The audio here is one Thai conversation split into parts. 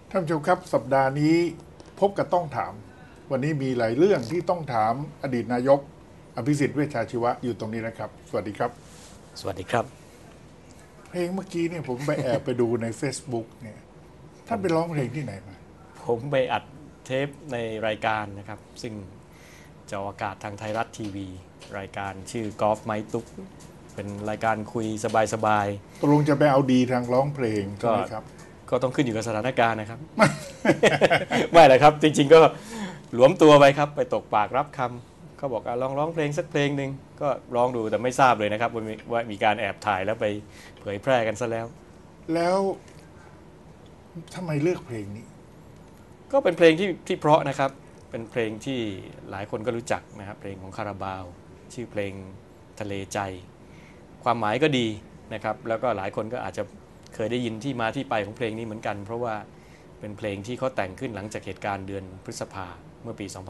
ท่านผู้ชมครับสัปดาห์นี้พบกับต้องถามวันนี้มีหลายเรื่องที่ต้องถามอดีตนายกอภิสิทธิ์เวชชาชีวะอยู่ตรงนี้นะครับสวัสดีครับสวัสดีครับเพลงเมื่อกี้เนี่ยผมไปแอบไปดูใน Facebook เนี่ยท่านไปร้องเพลงที่ไหนมาผมไปอัดเทปในรายการนะครับซึ่งจะออกอากาศทางไทยรัฐทีวีรายการชื่อกอล์ฟไม้ตุ๊กเป็นรายการคุยสบายตกลงจะไปเอาดีทางร้องเพลงใช่ไหมครับก็ต้องขึ้นอยู่กับสถานการณ์นะครับ ไม่แหละครับจริงๆก็หลวมตัวไปครับไปตกปากรับคำเขาบอกลองร้องเพลงสักเพลงหนึ่งก็ร้องดูแต่ไม่ทราบเลยนะครับว่ามีการแอบถ่ายแล้วไปเผยแพร่กันซะแล้วทำไมเลือกเพลงนี้ก็เป็นเพลงที่เพราะนะครับเป็นเพลงที่หลายคนก็รู้จักนะครับเพลงของคาราบาวชื่อเพลงทะเลใจความหมายก็ดีนะครับแล้วก็หลายคนก็อาจจะเคยได้ยินที่มาที่ไปของเพลงนี้เหมือนกันเพราะว่าเป็นเพลงที่เขาแต่งขึ้นหลังจากเหตุการณ์เดือนพฤษภาเมื่อปี 2535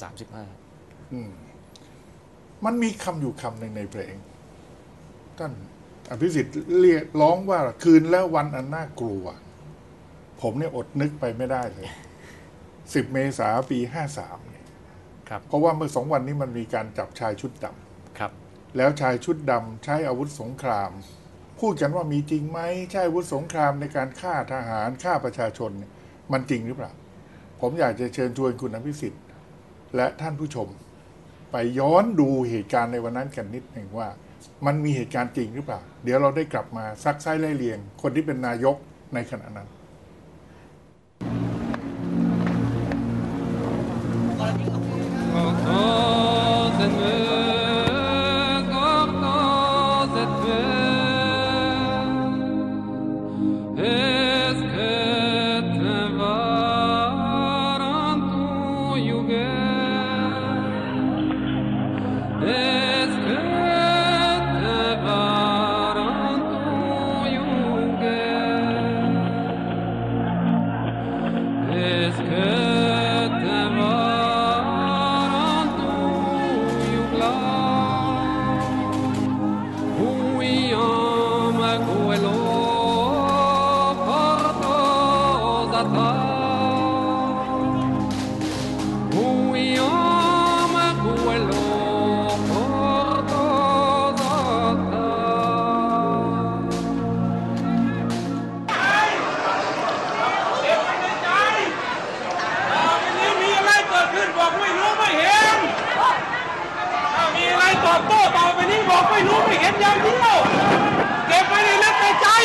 มันมีคำอยู่คำหนึ่งในเพลงท่านอภิสิทธิ์เรียกร้องว่าคืนและวันอันน่ากลัวผมเนี่ยอดนึกไปไม่ได้เลย10 เมษายนปี 53เนี่ยครับเพราะว่าเมื่อ2 วันนี้มันมีการจับชายชุดดำครับแล้วชายชุดดำใช้อาวุธสงครามพูดกันว่ามีจริงไหมใช้อาวุธสงครามในการฆ่าทหารฆ่าประชาชนมันจริงหรือเปล่าผมอยากจะเชิญชวนคุณอภิสิทธิ์และท่านผู้ชมไปย้อนดูเหตุการณ์ในวันนั้นกันนิดหนึ่งว่ามันมีเหตุการณ์จริงหรือเปล่าเดี๋ยวเราได้กลับมาซักไซ้ไล่เลียงคนที่เป็นนายกในขณะนั้นบอกไม่รู้ไม่เห็นอย่างเดียวเก็บไว้ในลึกในใจ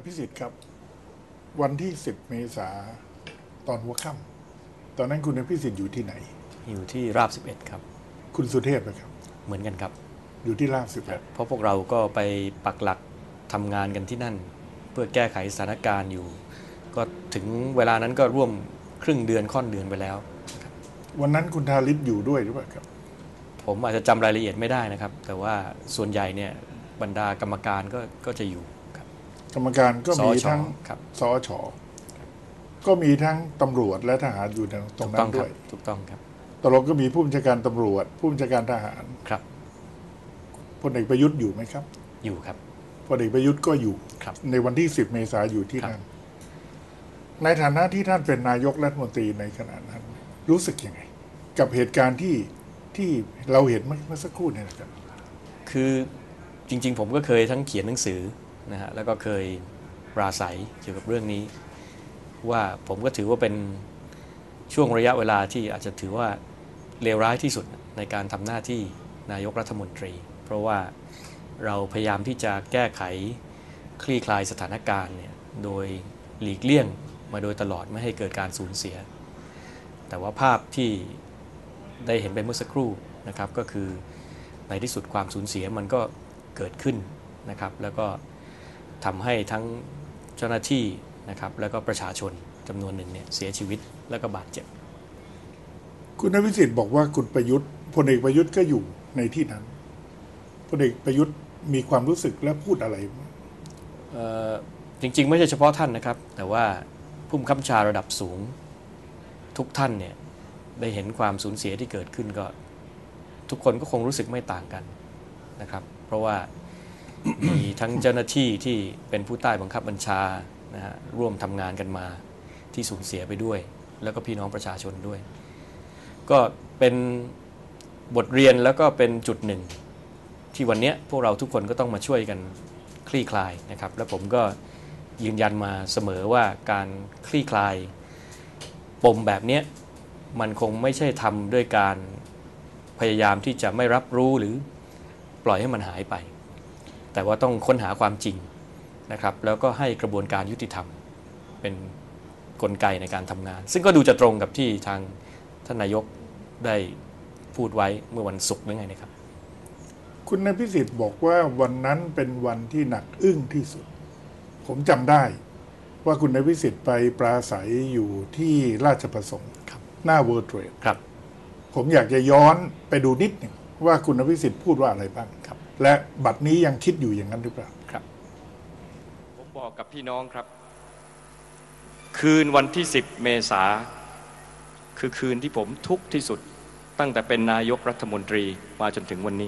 ภิสิทธิ์ครับวันที่10 เมษาตอนหัวค่ำตอนนั้นคุณอภิสิทธิ์อยู่ที่ไหนอยู่ที่ราบ11ครับคุณสุเทพนะครับเหมือนกันครับอยู่ที่ราบ11 เพราะพวกเราก็ไปปักหลักทำงานกันที่นั่นเพื่อแก้ไขสถานการณ์อยู่ก็ถึงเวลานั้นก็ร่วมครึ่งเดือนค่อนเดือนไปแล้ววันนั้นคุณธาริศอยู่ด้วยหรือเปล่าครับผมอาจจะจำรายละเอียดไม่ได้นะครับแต่ว่าส่วนใหญ่เนี่ยบรรดากรรมการก็จะอยู่ครับกรรมการก็มีทั้งสอชก็มีทั้งตำรวจและทหารอยู่ตรงนั้นด้วยถูกต้องครับตลอดก็มีผู้บัญชาการตำรวจผู้บัญชาการทหารครับพลเอกประยุทธ์อยู่ไหมครับอยู่ครับพลเอกประยุทธ์ก็อยู่ในวันที่10 เมษายนอยู่ที่นั่นในฐานะที่ท่านเป็นนายกรัฐมนตรีในขณะนั้นรู้สึกยังไงกับเหตุการณ์ที่เราเห็นเมื่อสักครู่นี่นะครับคือจริงๆผมก็เคยทั้งเขียนหนังสือนะฮะแล้วก็เคยปราศัยเกี่ยวกับเรื่องนี้ว่าผมก็ถือว่าเป็นช่วงระยะเวลาที่อาจจะถือว่าเลวร้ายที่สุดในการทำหน้าที่นายกรัฐมนตรีเพราะว่าเราพยายามที่จะแก้ไขคลี่คลายสถานการณ์เนี่ยโดยหลีกเลี่ยงมาโดยตลอดไม่ให้เกิดการสูญเสียแต่ว่าภาพที่ได้เห็นไปเมื่อสักครู่นะครับก็คือในที่สุดความสูญเสียมันก็เกิดขึ้นนะครับแล้วก็ทำให้ทั้งเจ้าหน้าที่นะครับแล้วก็ประชาชนจำนวนหนึ่งเนี่ยเสียชีวิตแล้วก็บาดเจ็บคุณอภิสิทธิ์บอกว่าคุณประยุทธ์พลเอกประยุทธ์ก็อยู่ในที่นั้นพลเอกประยุทธ์มีความรู้สึกและพูดอะไรจริงๆไม่ใช่เฉพาะท่านนะครับแต่ว่าผู้บังคับบัญชาระดับสูงทุกท่านเนี่ยได้เห็นความสูญเสียที่เกิดขึ้นก็ทุกคนก็คงรู้สึกไม่ต่างกันนะครับเพราะว่ามีทั้งเจ้าหน้าที่ที่เป็นผู้ใต้บังคับบัญชานะฮะร่วมทำงานกันมาที่สูญเสียไปด้วยแล้วก็พี่น้องประชาชนด้วยก็เป็นบทเรียนแล้วก็เป็นจุดหนึ่งที่วันนี้พวกเราทุกคนก็ต้องมาช่วยกันคลี่คลายนะครับและผมก็ยืนยันมาเสมอว่าการคลี่คลายปมแบบนี้มันคงไม่ใช่ทำด้วยการพยายามที่จะไม่รับรู้หรือปล่อยให้มันหายไปแต่ว่าต้องค้นหาความจริงนะครับแล้วก็ให้กระบวนการยุติธรรมเป็นกลไกในการทำงานซึ่งก็ดูจะตรงกับที่ทางท่านนายกได้พูดไว้เมื่อวันศุกร์หรือไงนะครับคุณอภิสิทธิ์บอกว่าวันนั้นเป็นวันที่หนักอึ้งที่สุดผมจำได้ว่าคุณอภิสิทธิ์ไปปราศัยอยู่ที่ราชประสงค์หน้า World Trade ครับผมอยากจะย้อนไปดูนิดหนึ่งว่าคุณอภิสิทธิ์พูดว่าอะไรบ้างครับและบัดนี้ยังคิดอยู่อย่างนั้นหรือเปล่าครับผมบอกกับพี่น้องครับคืนวันที่10 เมษาคือคืนที่ผมทุกข์ที่สุดตั้งแต่เป็นนายกรัฐมนตรีมาจนถึงวันนี้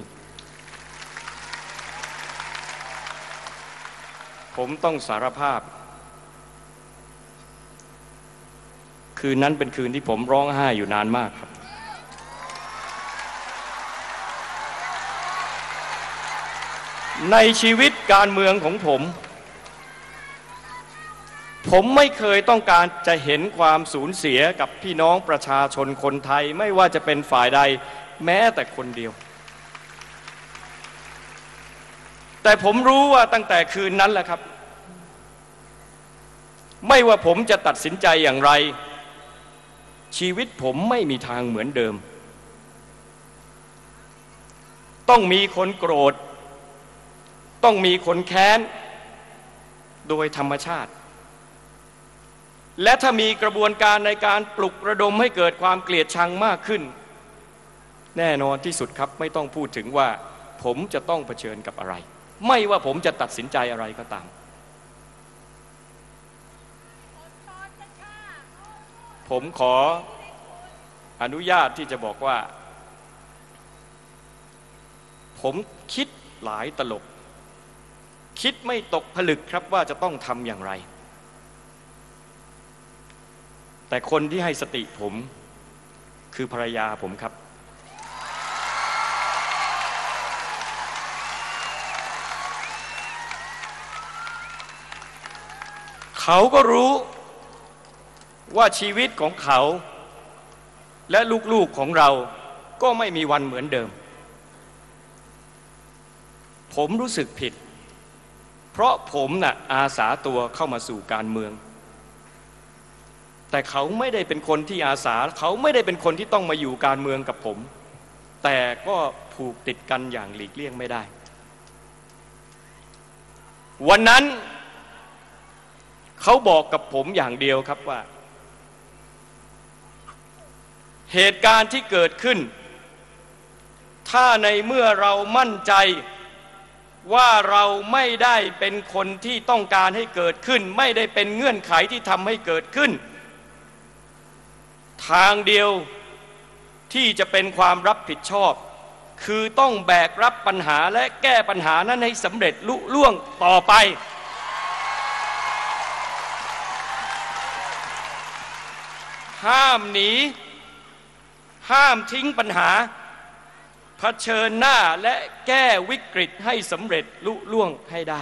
ผมต้องสารภาพคืนนั้นเป็นคืนที่ผมร้องไห้อยู่นานมากครับในชีวิตการเมืองของผมไม่เคยต้องการจะเห็นความสูญเสียกับพี่น้องประชาชนคนไทยไม่ว่าจะเป็นฝ่ายใดแม้แต่คนเดียวแต่ผมรู้ว่าตั้งแต่คืนนั้นแหละครับไม่ว่าผมจะตัดสินใจอย่างไรชีวิตผมไม่มีทางเหมือนเดิมต้องมีคนโกรธต้องมีคนแค้นโดยธรรมชาติและถ้ามีกระบวนการในการปลุกระดมให้เกิดความเกลียดชังมากขึ้นแน่นอนที่สุดครับไม่ต้องพูดถึงว่าผมจะต้องเผชิญกับอะไรไม่ว่าผมจะตัดสินใจอะไรก็ตามผมขออนุญาตที่จะบอกว่าผมคิดหลายตลบคิดไม่ตกผลึกครับว่าจะต้องทำอย่างไรแต่คนที่ให้สติผมคือภรรยาผมครับเขาก็รู้ว่าชีวิตของเขาและลูกๆของเราก็ไม่มีวันเหมือนเดิมผมรู้สึกผิดเพราะผมน่ะอาสาตัวเข้ามาสู่การเมืองแต่เขาไม่ได้เป็นคนที่อาสาเขาไม่ได้เป็นคนที่ต้องมาอยู่การเมืองกับผมแต่ก็ผูกติดกันอย่างหลีกเลี่ยงไม่ได้วันนั้นเขาบอกกับผมอย่างเดียวครับว่าเหตุการณ์ที่เกิดขึ้นถ้าในเมื่อเรามั่นใจว่าเราไม่ได้เป็นคนที่ต้องการให้เกิดขึ้นไม่ได้เป็นเงื่อนไขที่ทำให้เกิดขึ้นทางเดียวที่จะเป็นความรับผิดชอบคือต้องแบกรับปัญหาและแก้ปัญหานั้นให้สำเร็จลุล่วงต่อไปห้ามหนีห้ามทิ้งปัญหาเผชิญหน้าและแก้วิกฤตให้สำเร็จลุล่วงให้ได้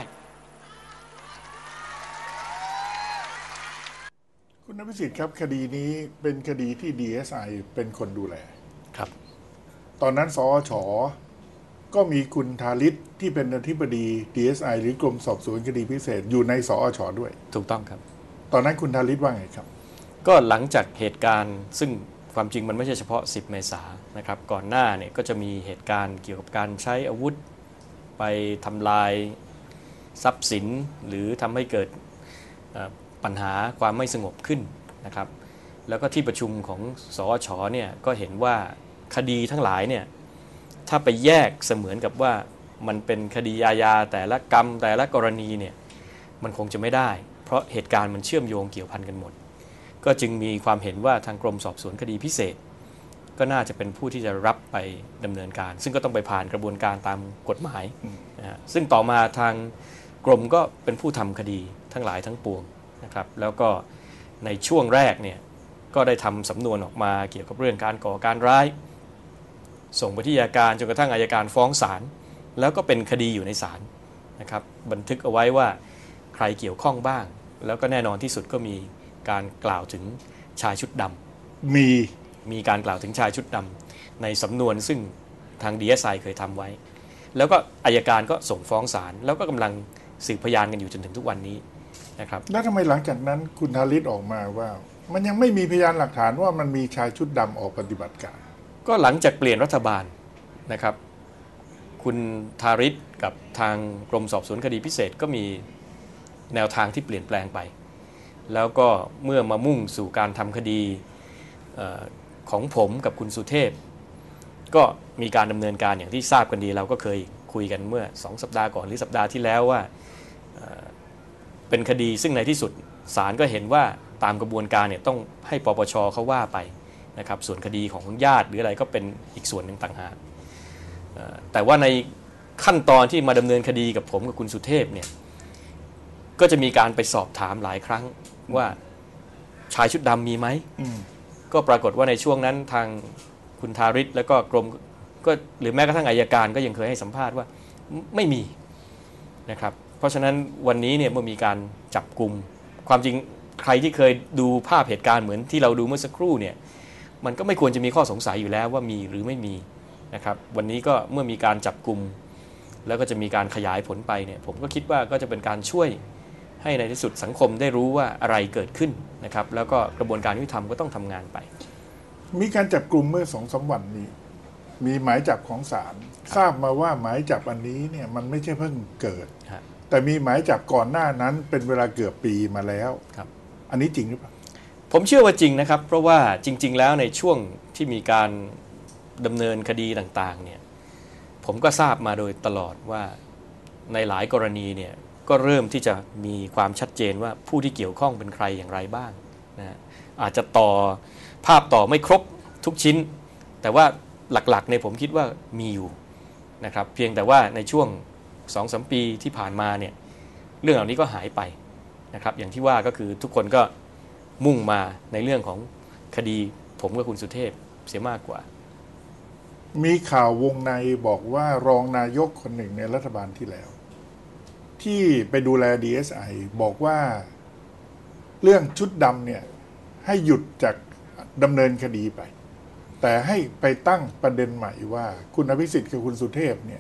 คุณอภิสิทธิ์ครับคดีนี้เป็นคดีที่ DSI เป็นคนดูแลครับตอนนั้นสอช.ก็มีคุณธาริศที่เป็นอธิบดี DSI หรือกรมสอบสวนคดีพิเศษอยู่ในสอช.ด้วยถูกต้องครับตอนนั้นคุณธาริศว่าไงครับก็หลังจากเหตุการณ์ซึ่งความจริงมันไม่ใช่เฉพาะ10 เมษายนนะครับก่อนหน้าเนี่ยก็จะมีเหตุการณ์เกี่ยวกับการใช้อาวุธไปทำลายทรัพย์สินหรือทำให้เกิดปัญหาความไม่สงบขึ้นนะครับแล้วก็ที่ประชุมของสอช.เนี่ยก็เห็นว่าคดีทั้งหลายเนี่ยถ้าไปแยกเสมือนกับว่ามันเป็นคดีอาญาแต่ละกรรมแต่ละกรณีเนี่ยมันคงจะไม่ได้เพราะเหตุการณ์มันเชื่อมโยงเกี่ยวพันกันหมดก็จึงมีความเห็นว่าทางกรมสอบสวนคดีพิเศษก็น่าจะเป็นผู้ที่จะรับไปดำเนินการซึ่งก็ต้องไปผ่านกระบวนการตามกฎหมายนะฮะซึ่งต่อมาทางกรมก็เป็นผู้ทำคดีทั้งหลายทั้งปวงนะครับแล้วก็ในช่วงแรกเนี่ยก็ได้ทำสำนวนออกมาเกี่ยวกับเรื่องการก่อการร้ายส่งไปที่อัยการจนกระทั่งอัยการฟ้องศาลแล้วก็เป็นคดีอยู่ในศาลนะครับบันทึกเอาไว้ว่าใครเกี่ยวข้องบ้างแล้วก็แน่นอนที่สุดก็มีการกล่าวถึงชายชุดดำมีการกล่าวถึงชายชุดดำในสำนวนซึ่งทาง DSI เคยทำไว้แล้วก็อัยการก็ส่งฟ้องศาลแล้วก็กำลังสืบพยานกันอยู่จนถึงทุกวันนี้นะครับแล้วทำไมหลังจากนั้นคุณธาริศออกมาว่ามันยังไม่มีพยานหลักฐานว่ามันมีชายชุดดำออกปฏิบัติการก็หลังจากเปลี่ยนรัฐบาลนะครับคุณธาริศกับทางกรมสอบสวนคดีพิเศษก็มีแนวทางที่เปลี่ยนแปลงไปแล้วก็เมื่อมามุ่งสู่การทำคดีของผมกับคุณสุเทพก็มีการดำเนินการอย่างที่ทราบกันดีเราก็เคยคุยกันเมื่อ2 สัปดาห์ก่อนหรือสัปดาห์ที่แล้วว่าเป็นคดีซึ่งในที่สุดศาลก็เห็นว่าตามกระบวนการเนี่ยต้องให้ปปช.เขาว่าไปนะครับส่วนคดีของญาติหรืออะไรก็เป็นอีกส่วนหนึ่งต่างหากแต่ว่าในขั้นตอนที่มาดำเนินคดีกับผมกับคุณสุเทพเนี่ยก็จะมีการไปสอบถามหลายครั้งว่าชายชุดดำมีไหมก็ปรากฏว่าในช่วงนั้นทางคุณธาริศแล้วก็กรมก็หรือแม้กระทั่งอัยการก็ยังเคยให้สัมภาษณ์ว่าไม่มีนะครับเพราะฉะนั้นวันนี้เนี่ยเมื่อมีการจับกุมความจริงใครที่เคยดูภาพเหตุการณ์เหมือนที่เราดูเมื่อสักครู่เนี่ยมันก็ไม่ควรจะมีข้อสงสัยอยู่แล้วว่ามีหรือไม่มีนะครับวันนี้ก็เมื่อมีการจับกุมแล้วก็จะมีการขยายผลไปเนี่ยผมก็คิดว่าก็จะเป็นการช่วยให้ในที่สุดสังคมได้รู้ว่าอะไรเกิดขึ้นนะครับแล้วก็กระบวนการยุติธรรมก็ต้องทำงานไปมีการจับกลุ่มเมื่อ2-3 วันนี้มีหมายจับของศาลทราบมาว่าหมายจับอันนี้เนี่ยมันไม่ใช่เพิ่งเกิดแต่มีหมายจับก่อนหน้านั้นเป็นเวลาเกือบปีมาแล้วอันนี้จริงหรือเปล่าผมเชื่อว่าจริงนะครับเพราะว่าจริงๆแล้วในช่วงที่มีการดำเนินคดีต่างๆเนี่ยผมก็ทราบมาโดยตลอดว่าในหลายกรณีเนี่ยก็เริ่มที่จะมีความชัดเจนว่าผู้ที่เกี่ยวข้องเป็นใครอย่างไรบ้างนะอาจจะภาพต่อไม่ครบทุกชิ้นแต่ว่าหลักๆในผมคิดว่ามีอยู่นะครับเพียงแต่ว่าในช่วง 2-3 ปีที่ผ่านมาเนี่ยเรื่องเหล่านี้ก็หายไปนะครับอย่างที่ว่าก็คือทุกคนก็มุ่งมาในเรื่องของคดีผมกับคุณสุเทพเสียมากกว่ามีข่าววงในบอกว่ารองนายกคนหนึ่งในรัฐบาลที่แล้วที่ไปดูแล DSI บอกว่าเรื่องชุดดำเนี่ยให้หยุดจากดำเนินคดีไปแต่ให้ไปตั้งประเด็นใหม่ว่าคุณอภิสิทธิ์กับคุณสุเทพเนี่ยเ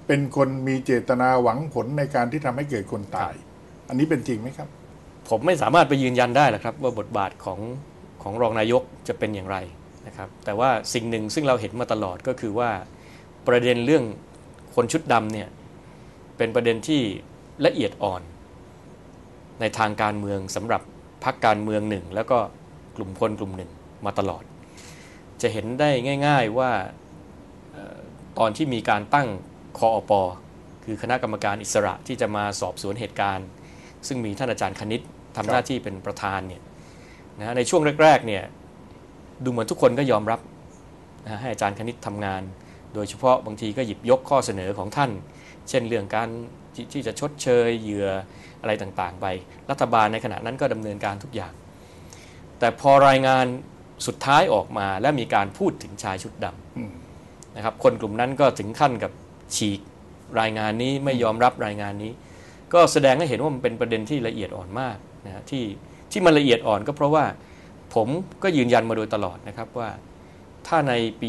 เป็นคนมีเจตนาหวังผลในการที่ทำให้เกิดคนตาย อันนี้เป็นจริงไหมครับผมไม่สามารถไปยืนยันได้หรอกครับว่าบทบาทของรองนายกจะเป็นอย่างไรนะครับแต่ว่าสิ่งหนึ่งซึ่งเราเห็นมาตลอดก็คือว่าประเด็นเรื่องคนชุดดำเนี่ยเป็นประเด็นที่ละเอียดอ่อนในทางการเมืองสำหรับพรรคการเมืองหนึ่งแล้วก็กลุ่มคนกลุ่มหนึ่งมาตลอดจะเห็นได้ง่ายๆว่าตอนที่มีการตั้งคอป.คือคณะกรรมการอิสระที่จะมาสอบสวนเหตุการณ์ซึ่งมีท่านอาจารย์คณิตทำหน้าที่เป็นประธานเนี่ยนะในช่วงแรกๆเนี่ยดูเหมือนทุกคนก็ยอมรับนะให้อาจารย์คณิตทำงานโดยเฉพาะบางทีก็หยิบยกข้อเสนอของท่านเช่นเรื่องการที่จะชดเชยเหยื่ออะไรต่างๆไปรัฐบาลในขณะนั้นก็ดำเนินการทุกอย่างแต่พอรายงานสุดท้ายออกมาและมีการพูดถึงชายชุดดำนะครับคนกลุ่มนั้นก็ถึงขั้นกับฉีกรายงานนี้ไม่ยอมรับรายงานนี้ก็แสดงให้เห็นว่ามันเป็นประเด็นที่ละเอียดอ่อนมากนะที่มันละเอียดอ่อนก็เพราะว่าผมก็ยืนยันมาโดยตลอดนะครับว่าถ้าในปี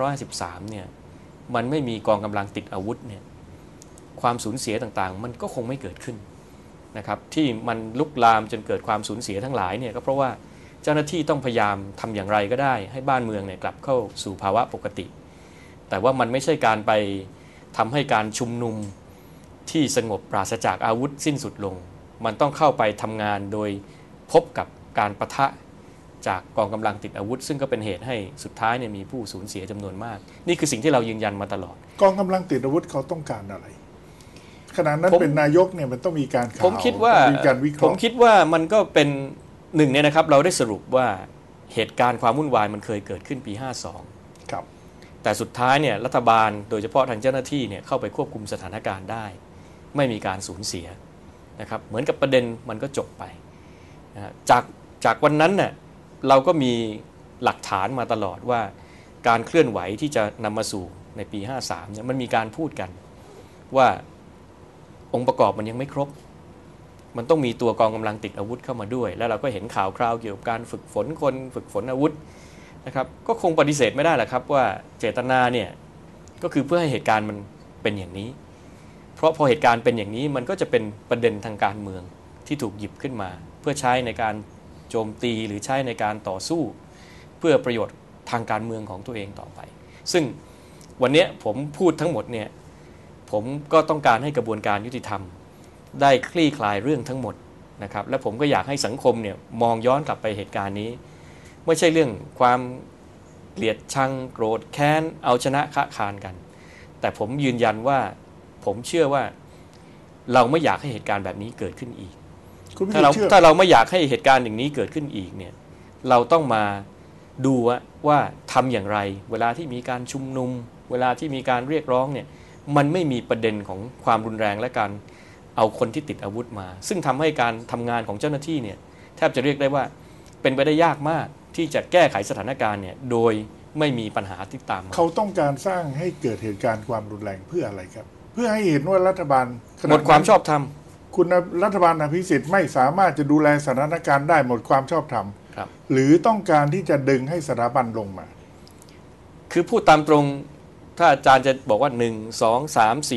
2553 เนี่ยมันไม่มีกองกำลังติดอาวุธเนี่ยความสูญเสียต่างๆมันก็คงไม่เกิดขึ้นนะครับที่มันลุกลามจนเกิดความสูญเสียทั้งหลายเนี่ยก็เพราะว่าเจ้าหน้าที่ต้องพยายามทำอย่างไรก็ได้ให้บ้านเมืองเนี่ยกลับเข้าสู่ภาวะปกติแต่ว่ามันไม่ใช่การไปทำให้การชุมนุมที่สงบปราศจากอาวุธสิ้นสุดลงมันต้องเข้าไปทำงานโดยพบกับการปะทะจากกองกำลังติดอาวุธซึ่งก็เป็นเหตุให้สุดท้ายเนี่ยมีผู้สูญเสียจำนวนมากนี่คือสิ่งที่เรายืนยันมาตลอดกองกำลังติดอาวุธเขาต้องการอะไรขณะนั้นเป็นนายกเนี่ยมันต้องมีการข่าวผมคิดว่ามันก็เป็นหนึ่งเนี่ยนะครับเราได้สรุปว่าเหตุการณ์ความวุ่นวายมันเคยเกิดขึ้นปี 52 ครับแต่สุดท้ายเนี่ยรัฐบาลโดยเฉพาะทางเจ้าหน้าที่เนี่ยเข้าไปควบคุมสถานการณ์ได้ไม่มีการสูญเสียนะครับเหมือนกับประเด็นมันก็จบไปนะจากวันนั้นเนี่ยเราก็มีหลักฐานมาตลอดว่าการเคลื่อนไหวที่จะนำมาสู่ในปี 53เนี่ยมันมีการพูดกันว่าองค์ประกอบมันยังไม่ครบมันต้องมีตัวกองกำลังติดอาวุธเข้ามาด้วยแล้วเราก็เห็นข่าวคราวเกี่ยวกับการฝึกฝนคนฝึกฝนอาวุธนะครับก็คงปฏิเสธไม่ได้แหละครับว่าเจตนาเนี่ยก็คือเพื่อให้เหตุการณ์มันเป็นอย่างนี้เพราะพอเหตุการณ์เป็นอย่างนี้มันก็จะเป็นประเด็นทางการเมืองที่ถูกหยิบขึ้นมาเพื่อใช้ในการโจมตีหรือใช้ในการต่อสู้เพื่อประโยชน์ทางการเมืองของตัวเองต่อไปซึ่งวันนี้ผมพูดทั้งหมดเนี่ยผมก็ต้องการให้กระบวนการยุติธรรมได้คลี่คลายเรื่องทั้งหมดนะครับและผมก็อยากให้สังคมเนี่ยมองย้อนกลับไปเหตุการณ์นี้ไม่ใช่เรื่องความเกลียดชังโกรธแค้นเอาชนะค้าคานกันแต่ผมยืนยันว่าผมเชื่อว่าเราไม่อยากให้เหตุการณ์แบบนี้เกิดขึ้นอีกถ้าเราไม่อยากให้เหตุการณ์อย่างนี้เกิดขึ้นอีกเนี่ยเราต้องมาดูว่าทำอย่างไรเวลาที่มีการชุมนุมเวลาที่มีการเรียกร้องเนี่ยมันไม่มีประเด็นของความรุนแรงและการเอาคนที่ติดอาวุธมาซึ่งทำให้การทำงานของเจ้าหน้าที่เนี่ยแทบจะเรียกได้ว่าเป็นไปได้ยากมากที่จะแก้ไขสถานการณ์เนี่ยโดยไม่มีปัญหาที่ตามมาเขาต้องการสร้างให้เกิดเหตุการณ์ความรุนแรงเพื่ออะไรครับเพื่อให้เห็นว่ารัฐบาลหมดความชอบธรรมคุณรัฐบาลอภิสิทธิ์ไม่สามารถจะดูแลสถานการณ์ได้หมดความชอบธรรมหรือต้องการที่จะดึงให้สถาบันลงมาคือพูดตามตรงถ้าอาจารย์จะบอกว่า1 2 3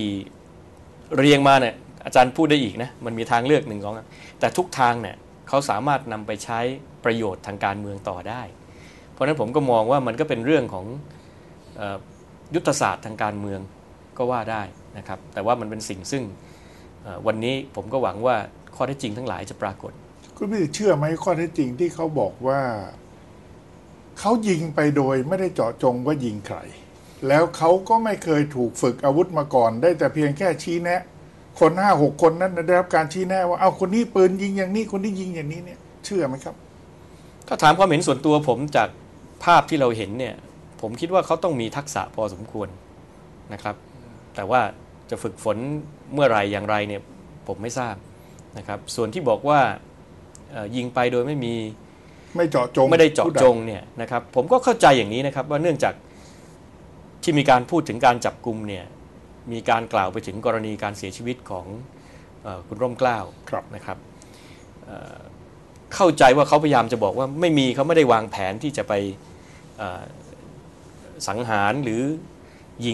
4เรียงมาเนี่ยอาจารย์พูดได้อีกนะมันมีทางเลือก1 2แต่ทุกทางเนี่ยเขาสามารถนำไปใช้ประโยชน์ทางการเมืองต่อได้เพราะฉะนั้นผมก็มองว่ามันก็เป็นเรื่องของยุทธศาสตร์ทางการเมืองก็ว่าได้นะครับแต่ว่ามันเป็นสิ่งซึ่งวันนี้ผมก็หวังว่าข้อเท็จจริงทั้งหลายจะปรากฏคุณพี่เชื่อไหมข้อเท็จจริงที่เขาบอกว่าเขายิงไปโดยไม่ได้เจาะจงว่ายิงใครแล้วเขาก็ไม่เคยถูกฝึกอาวุธมาก่อนได้แต่เพียงแค่ชี้แนะคน 5-6 คนนั้นได้รับการชี้แนะว่าเอาคนนี้ปืนยิงอย่างนี้คนที่ยิงอย่างนี้เนี่ยเชื่อไหมครับถ้าถามความเห็นส่วนตัวผมจากภาพที่เราเห็นเนี่ยผมคิดว่าเขาต้องมีทักษะพอสมควรนะครับแต่ว่าจะฝึกฝนเมื่อไรอย่างไรเนี่ยผมไม่ทราบนะครับส่วนที่บอกว่ายิงไปโดยไม่เจาะจงไม่ได้เจาะจงเนี่ยนะครับผมก็เข้าใจอย่างนี้นะครับว่าเนื่องจากที่มีการพูดถึงการจับกุมเนี่ยมีการกล่าวไปถึงกรณีการเสียชีวิตของคุณร่มเกล้านะครับเข้าใจว่าเขาพยายามจะบอกว่าไม่มีเขาไม่ได้วางแผนที่จะไปสังหารหรือยิง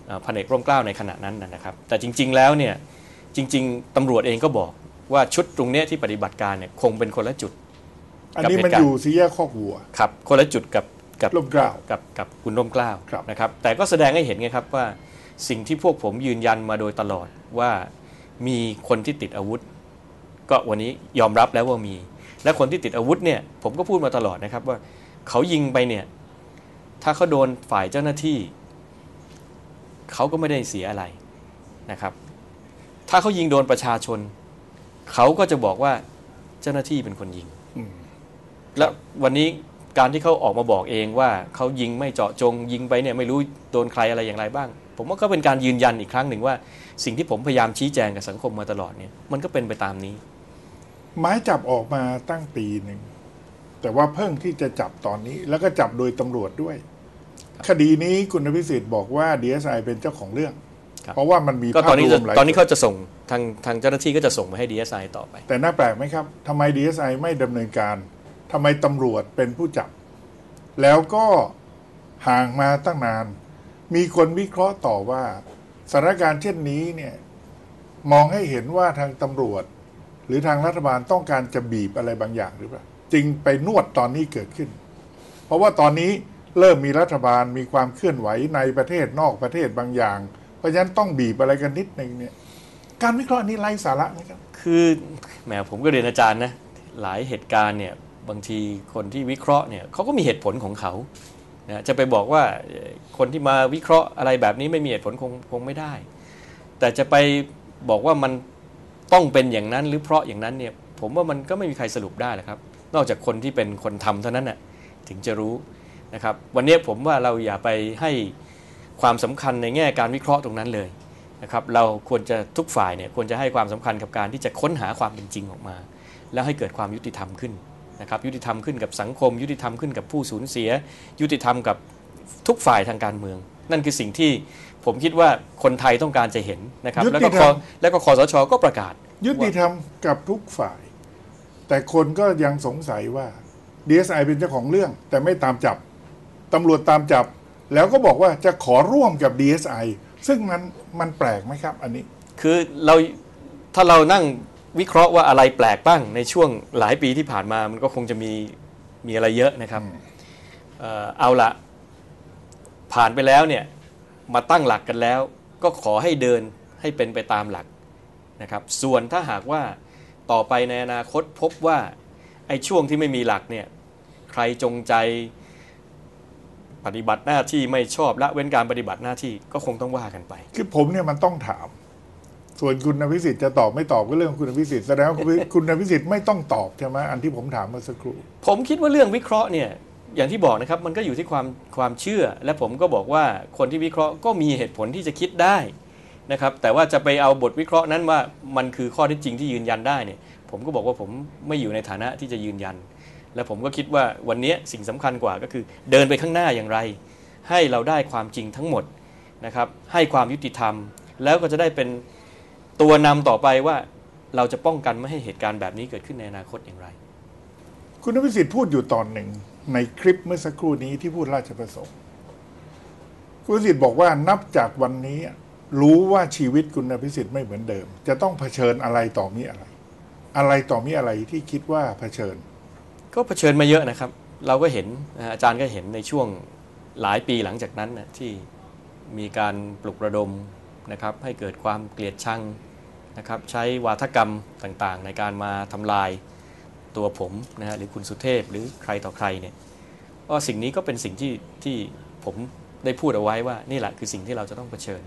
พันเอกร่มเกล้าในขณะนั้นนะครับแต่จริงๆแล้วเนี่ยจริงๆตำรวจเองก็บอกว่าชุดตรงนี้ที่ปฏิบัติการเนี่ยคงเป็นคนละจุดอันนี้มันอยู่สี่แยกคอกวัวครับคนละจุดกับร่มเกล้ากับคุณร่มเกล้าครับนะครับแต่ก็แสดงให้เห็นไงครับว่าสิ่งที่พวกผมยืนยันมาโดยตลอดว่ามีคนที่ติดอาวุธก็วันนี้ยอมรับแล้วว่ามีและคนที่ติดอาวุธเนี่ยผมก็พูดมาตลอดนะครับว่าเขายิงไปเนี่ยถ้าเขาโดนฝ่ายเจ้าหน้าที่เขาก็ไม่ได้เสียอะไรนะครับถ้าเขายิงโดนประชาชนเขาก็จะบอกว่าเจ้าหน้าที่เป็นคนยิงแล้ววันนี้การที่เขาออกมาบอกเองว่าเขายิงไม่เจาะจงยิงไปเนี่ยไม่รู้โดนใครอะไรอย่างไรบ้างผมว่าก็เป็นการยืนยันอีกครั้งหนึ่งว่าสิ่งที่ผมพยายามชี้แจงกับสังคมมาตลอดเนี่ยมันก็เป็นไปตามนี้หมายจับออกมาตั้งปีหนึ่งแต่ว่าเพิ่งที่จะจับตอนนี้แล้วก็จับโดยตำรวจด้วยคดีนี้คุณอภิสิทธิ์บอกว่า DSI เป็นเจ้าของเรื่องเพราะว่ามันมีก็ตอนนี้เขาจะส่งทางเจ้าหน้าที่ก็จะส่งมาให้ DSI ต่อไปแต่น่าแปลกไหมครับทำไม DSI ไม่ดำเนินการทำไมตำรวจเป็นผู้จับแล้วก็ห่างมาตั้งนานมีคนวิเคราะห์ต่อว่าสถานการณ์เช่นนี้เนี่ยมองให้เห็นว่าทางตำรวจหรือทางรัฐบาลต้องการจะบีบอะไรบางอย่างหรือเปล่าจึงไปนวดตอนนี้เกิดขึ้นเพราะว่าตอนนี้เริ่มมีรัฐบาลมีความเคลื่อนไหวในประเทศนอกประเทศบางอย่างเพราะฉะนั้นต้องบีบอะไรกันนิดนึงเนี่ยการวิเคราะห์นี้ไร้สาระไหมครับคือแหมผมก็เรียนอาจารย์นะหลายเหตุการณ์เนี่ยบางทีคนที่วิเคราะห์เนี่ยเขาก็มีเหตุผลของเขานะจะไปบอกว่าคนที่มาวิเคราะห์อะไรแบบนี้ไม่มีเหตุผลคงไม่ได้แต่จะไปบอกว่ามันต้องเป็นอย่างนั้นหรือเพราะอย่างนั้นเนี่ยผมว่ามันก็ไม่มีใครสรุปได้หรอกครับนอกจากคนที่เป็นคนทำเท่านั้นน่ะถึงจะรู้นะครับวันนี้ผมว่าเราอย่าไปให้ความสำคัญในแง่การวิเคราะห์ตรงนั้นเลยนะครับเราควรจะทุกฝ่ายเนี่ยควรจะให้ความสำคัญกับการที่จะค้นหาความเป็นจริงออกมาแล้วให้เกิดความยุติธรรมขึ้นนะครับยุติธรรมขึ้นกับสังคมยุติธรรมขึ้นกับผู้สูญเสียยุติธรรมกับทุกฝ่ายทางการเมืองนั่นคือสิ่งที่ผมคิดว่าคนไทยต้องการจะเห็นนะครับแล้วก็คสช.ก็ประกาศยุติธรรมกับทุกฝ่ายแต่คนก็ยังสงสัยว่า DSI เป็นเจ้าของเรื่องแต่ไม่ตามจับตำรวจตามจับแล้วก็บอกว่าจะขอร่วมกับ DSI ซึ่งมันแปลกไหมครับอันนี้คือถ้าเรานั่งวิเคราะห์ว่าอะไรแปลกบ้างในช่วงหลายปีที่ผ่านมามันก็คงจะมีอะไรเยอะนะครับเอาละผ่านไปแล้วเนี่ยมาตั้งหลักกันแล้วก็ขอให้เดินให้เป็นไปตามหลักนะครับส่วนถ้าหากว่าต่อไปในอนาคตพบว่าไอ้ช่วงที่ไม่มีหลักเนี่ยใครจงใจปฏิบัติหน้าที่ไม่ชอบละเว้นการปฏิบัติหน้าที่ก็คงต้องว่ากันไปคือผมเนี่ยมันต้องถามส่วนคุณอภิสิทธิ์จะตอบไม่ตอบก็เรื่องคุณอภิสิทธิ์แสดงว่าคุณอภิสิทธิ์ไม่ต้องตอบใช่ไหมอันที่ผมถามเมื่อสักครู่ผมคิดว่าเรื่องวิเคราะห์เนี่ยอย่างที่บอกนะครับมันก็อยู่ที่ความเชื่อและผมก็บอกว่าคนที่วิเคราะห์ก็มีเหตุผลที่จะคิดได้นะครับแต่ว่าจะไปเอาบทวิเคราะห์นั้นว่ามันคือข้อเท็จจริงที่ยืนยันได้เนี่ยผมก็บอกว่าผมไม่อยู่ในฐานะที่จะยืนยันและผมก็คิดว่าวันนี้สิ่งสำคัญกว่าก็คือเดินไปข้างหน้าอย่างไรให้เราได้ความจริงทั้งหมดนะครับให้ความยุติธรรมแล้วก็จะได้เป็นตัวนำต่อไปว่าเราจะป้องกันไม่ให้เหตุการณ์แบบนี้เกิดขึ้นในอนาคตอย่างไรคุณอภิสิทธิ์พูดอยู่ตอนหนึ่งในคลิปเมื่อสักครู่นี้ที่พูดราชประสงค์คุณอภิสิทธิ์บอกว่านับจากวันนี้รู้ว่าชีวิตคุณอภิสิทธิ์ไม่เหมือนเดิมจะต้องเผชิญอะไรต่อมีอะไรต่อมีอะไรที่คิดว่าเผชิญก็เผชิญมาเยอะนะครับเราก็เห็นอาจารย์ก็เห็นในช่วงหลายปีหลังจากนั้นนะที่มีการปลุกระดมนะครับให้เกิดความเกลียดชังนะครับใช้วาทกรรมต่างๆในการมาทำลายตัวผมนะฮะหรือคุณสุเทพหรือใครต่อใครเนี่ยก็สิ่งนี้ก็เป็นสิ่งที่ผมได้พูดเอาไว้ว่านี่แหละคือสิ่งที่เราจะต้องเผชิญ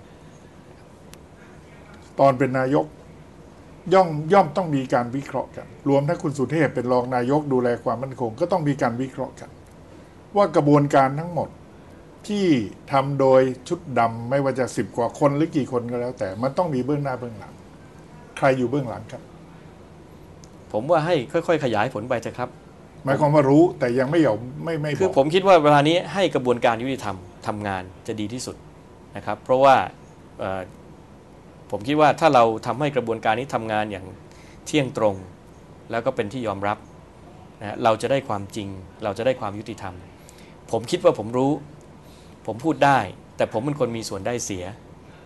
ตอนเป็นนายกย่อมต้องมีการวิเคราะห์กันรวมทั้งคุณสุเทพเป็นรองนายกดูแลความมั่นคงก็ต้องมีการวิเคราะห์กันว่ากระบวนการทั้งหมดที่ทำโดยชุดดำไม่ว่าจะ10 กว่าคนหรือกี่คนก็แล้วแต่มันต้องมีเบื้องหน้าเบื้องหลังใครอยู่เบื้องหลังครับผมว่าให้ค่อยๆขยายผลไปเถอะครับหมายความว่ารู้แต่ยังไม่ยอมไม่คือผมคิดว่าเวลานี้ให้กระบวนการยุติธรรมทำงานจะดีที่สุดนะครับเพราะว่าผมคิดว่าถ้าเราทำให้กระบวนการนี้ทำงานอย่างเที่ยงตรงแล้วก็เป็นที่ยอมรับนะเราจะได้ความจริงเราจะได้ความยุติธรรมผมคิดว่าผมรู้ผมพูดได้แต่ผมเป็นคนมีส่วนได้เสีย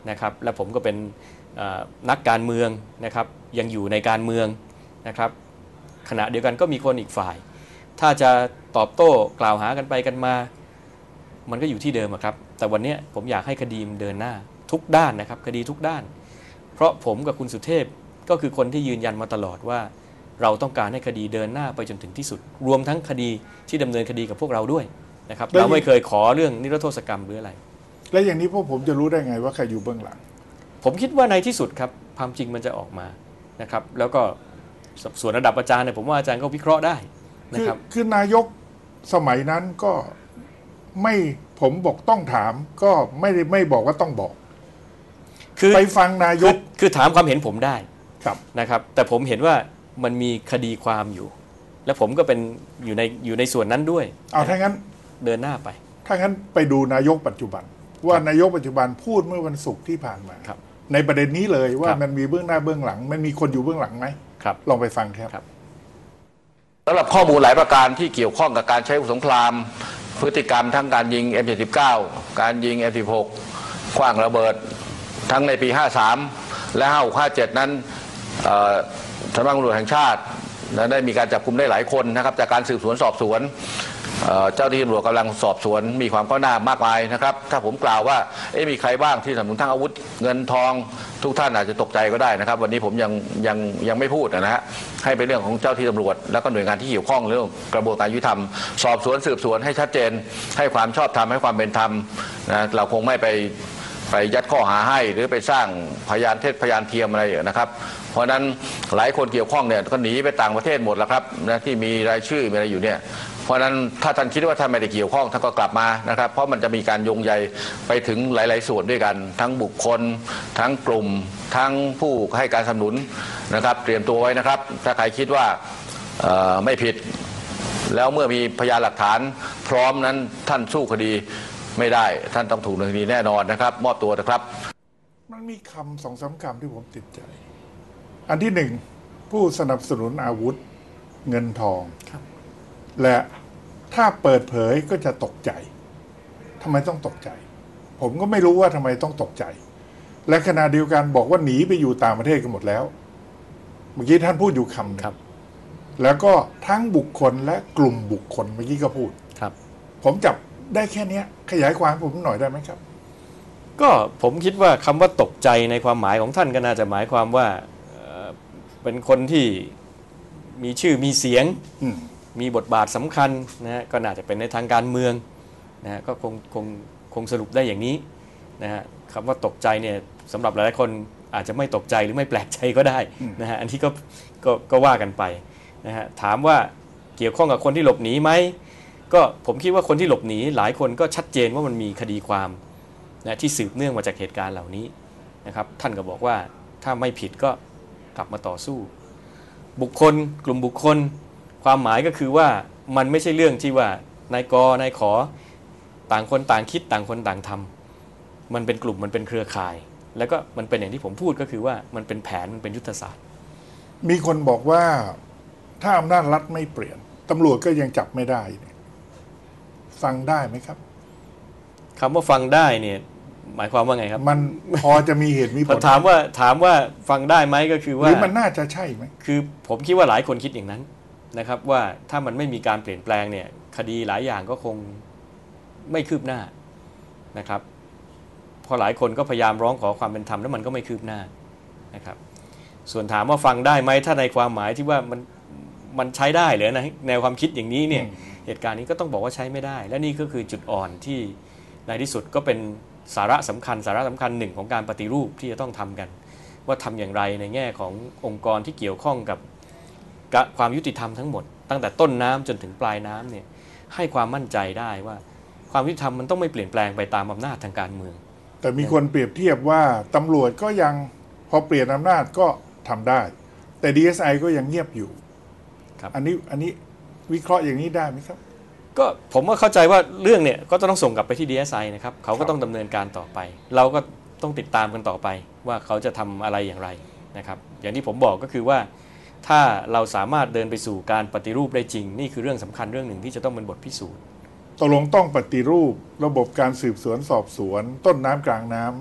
นะครับและผมก็เป็นนักการเมืองนะครับยังอยู่ในการเมืองนะครับขณะเดียวกันก็มีคนอีกฝ่ายถ้าจะตอบโต้กล่าวหากันไปกันมามันก็อยู่ที่เดิมครับแต่วันนี้ผมอยากให้คดีมันเดินหน้าทุกด้านนะครับคดีทุกด้านเพราะผมกับคุณสุเทพก็คือคนที่ยืนยันมาตลอดว่าเราต้องการให้คดีเดินหน้าไปจนถึงที่สุดรวมทั้งคดีที่ดำเนินคดีกับพวกเราด้วยนะครับเราไม่เคยขอเรื่องนิรโทษกรรมหรืออะไรและอย่างนี้พวกผมจะรู้ได้ไงว่าใครอยู่เบื้องหลังผมคิดว่าในที่สุดครับความจริงมันจะออกมานะครับแล้วก็ส่วนระดับอาจารย์เนี่ยผมว่าอาจารย์ก็วิเคราะห์ได้นะครับคือนายกสมัยนั้นก็ไม่ผมบอกต้องถามก็ไม่บอกว่าต้องบอกคือไปฟังนายกคือถามความเห็นผมได้ครับนะครับแต่ผมเห็นว่ามันมีคดีความอยู่และผมก็เป็นอยู่ในส่วนนั้นด้วยเอาถ้างั้นเดินหน้าไปถ้างั้นไปดูนายกปัจจุบันว่านายกปัจจุบันพูดเมื่อวันศุกร์ที่ผ่านมาในประเด็นนี้เลยว่ามันมีเบื้องหน้าเบื้องหลังมันมีคนอยู่เบื้องหลังไหมลองไปฟังครับสำหรับข้อมูลหลายประการที่เกี่ยวข้องกับการใช้อาวุธสงครามพฤติกรรมทั้งการยิง M79 การยิง M16 ขว้างระเบิดทั้งในปี 53 และ 56-57 นั้นสำนักงานตำรวจแห่งชาติได้มีการจับกุมได้หลายคนนะครับจากการสืบสวนสอบสวนเจ้าหน้าที่ตำรวจกำลังสอบสวนมีความก้าวหน้ามากมายนะครับถ้าผมกล่าวว่ามีใครบ้างที่สนับสนุนทั้งอาวุธเงินทองทุกท่านอาจจะตกใจก็ได้นะครับวันนี้ผมยังไม่พูดนะฮะให้เป็นเรื่องของเจ้าที่ตำรวจแล้วก็หน่วยงานที่เกี่ยวข้องเรื่องกระบวนการยุติธรรมสอบสวนสืบสวนให้ชัดเจนให้ความชอบธรรมให้ความเป็นธรรมนะเราคงไม่ไปยัดข้อหาให้หรือไปสร้างพยานเท็จพยานเทียมอะไรนะครับเพราะนั้นหลายคนเกี่ยวข้องเนี่ยก็หนีไปต่างประเทศหมดแล้วครับนะที่มีรายชื่อมีอะไรอยู่เนี่ยเพราะนั้นถ้าท่านคิดว่าท่านไม่ได้เกี่ยวข้องท่านก็กลับมานะครับเพราะมันจะมีการโยงใยไปถึงหลายๆส่วนด้วยกันทั้งบุคคลทั้งกลุ่มทั้งผู้ให้การสนับสนุนนะครับเตรียมตัวไว้นะครับถ้าใครคิดว่าไม่ผิดแล้วเมื่อมีพยานหลักฐานพร้อมนั้นท่านสู้คดีไม่ได้ท่านต้องถูกดำเนินคดีแน่นอนนะครับมอบตัวนะครับมันมีคำ2-3 คำที่ผมติดใจอันที่หนึ่งผู้สนับสนุนอาวุธเงินทองและถ้าเปิดเผยก็จะตกใจทำไมต้องตกใจผมก็ไม่รู้ว่าทำไมต้องตกใจและขณะเดียวกันบอกว่าหนีไปอยู่ต่างประเทศกันหมดแล้วเมื่อกี้ท่านพูดอยู่คำครับแล้วก็ทั้งบุคคลและกลุ่มบุคคลเมื่อกี้ก็พูดครับผมจับได้แค่นี้ขยายความผมหน่อยได้ไหมครับก็ผมคิดว่าคำว่าตกใจในความหมายของท่านก็น่าจะหมายความว่าเป็นคนที่มีชื่อมีเสียงมีบทบาทสำคัญนะฮะก็น่าจะเป็นในทางการเมืองนะฮะก็คงสรุปได้อย่างนี้นะฮะคำว่าตกใจเนี่ยสำหรับหลายๆคนอาจจะไม่ตกใจหรือไม่แปลกใจก็ได้นะฮะอันที่ก็ว่ากันไปนะฮะถามว่าเกี่ยวข้องกับคนที่หลบหนีไหมก็ผมคิดว่าคนที่หลบหนีหลายคนก็ชัดเจนว่ามันมีคดีความนะที่สืบเนื่องมาจากเหตุการณ์เหล่านี้นะครับท่านก็บอกว่าถ้าไม่ผิดก็กลับมาต่อสู้บุคคลกลุ่มบุคคลความหมายก็คือว่ามันไม่ใช่เรื่องที่ว่านายกนายขอต่างคนต่างคิดต่างคนต่างทำมันเป็นกลุ่มมันเป็นเครือข่ายแล้วก็มันเป็นอย่างที่ผมพูดก็คือว่ามันเป็นแผนมันเป็นยุทธศาสตร์มีคนบอกว่าถ้าอำนาจรัฐไม่เปลี่ยนตำรวจก็ยังจับไม่ได้ฟังได้ไหมครับคำว่าฟังได้เนี่ยหมายความว่าไงครับมันพอจะมีเหตุมีผลถามว่าฟังได้ไหมก็คือว่าหรือมันน่าจะใช่ไหมคือผมคิดว่าหลายคนคิดอย่างนั้นนะครับว่าถ้ามันไม่มีการเปลี่ยนแปลงเนี่ยคดีหลายอย่างก็คงไม่คืบหน้านะครับพอหลายคนก็พยายามร้องขอความเป็นธรรมแล้วมันก็ไม่คืบหน้านะครับส่วนถามว่าฟังได้ไหมถ้าในความหมายที่ว่ามันใช้ได้หรือนะแนวความคิดอย่างนี้เนี่ยเหตุการณ์นี้ก็ต้องบอกว่าใช้ไม่ได้และนี่ก็คือจุดอ่อนที่ในที่สุดก็เป็นสาระสำคัญหนึ่งของการปฏิรูปที่จะต้องทำกันว่าทำอย่างไรในแง่ขององค์กรที่เกี่ยวข้องกับความยุติธรรมทั้งหมดตั้งแต่ต้นน้ำจนถึงปลายน้ำเนี่ยให้ความมั่นใจได้ว่าความยุติธรรมมันต้องไม่เปลี่ยนแปลงไปตามอำนาจทางการเมืองแต่มีคนเปรียบเทียบว่าตำรวจก็ยังพอเปลี่ยนอำนาจก็ทำได้แต่ DSI ก็ยังเงียบอยู่ครับอันนี้วิเคราะห์อย่างนี้ได้ไหมครับก็ผมว่าเข้าใจว่าเรื่องเนี่ยก็ต้องส่งกลับไปที่ DSI นะครับเขาก็ต้องดำเนินการต่อไปเราก็ต้องติดตามกันต่อไปว่าเขาจะทำอะไรอย่างไรนะครับอย่างที่ผมบอกก็คือว่าถ้าเราสามารถเดินไปสู่การปฏิรูปได้จริงนี่คือเรื่องสำคัญเรื่องหนึ่งที่จะต้องเป็นบทพิสูจน์ตกลงต้องปฏิรูประบบการสืบสวนสอบสวนต้นน้ำกลางน้ำ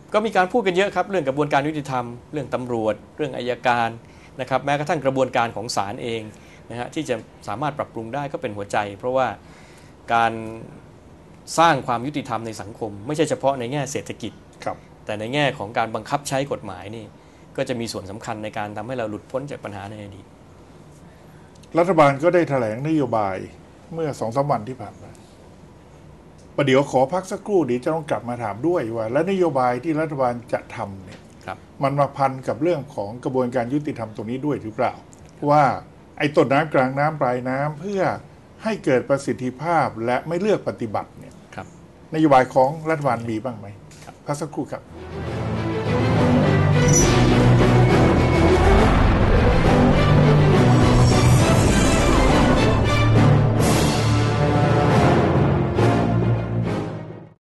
ก็มีการพูดกันเยอะครับเรื่องกระบวนการยุติธรรมเรื่องตำรวจเรื่องอัยการนะครับแม้กระทั่งกระบวนการของศาลเองนะฮะที่จะสามารถปรับปรุงได้ก็เป็นหัวใจเพราะว่าการสร้างความยุติธรรมในสังคมไม่ใช่เฉพาะในแง่เศรษฐกิจครับแต่ในแง่ของการบังคับใช้กฎหมายนี่ก็จะมีส่วนสำคัญในการทำให้เราหลุดพ้นจากปัญหาในอดีตรัฐบาลก็ได้แถลงนโยบายเมื่อ2-3 วันที่ผ่านมาประเดี๋ยวขอพักสักครู่เดี๋ยวจะต้องกลับมาถามด้วยว่าและนโยบายที่รัฐบาลจะทำเนี่ยมันมาพันกับเรื่องของกระบวนการยุติธรรมตรงนี้ด้วยหรือเปล่าว่าไอ้ต้นน้ำกลางน้ำปลายน้ำเพื่อให้เกิดประสิทธิภาพและไม่เลือกปฏิบัติเนี่ยนโยบายของรัฐบาลมีบ้างไหมพักสักครู่ครับ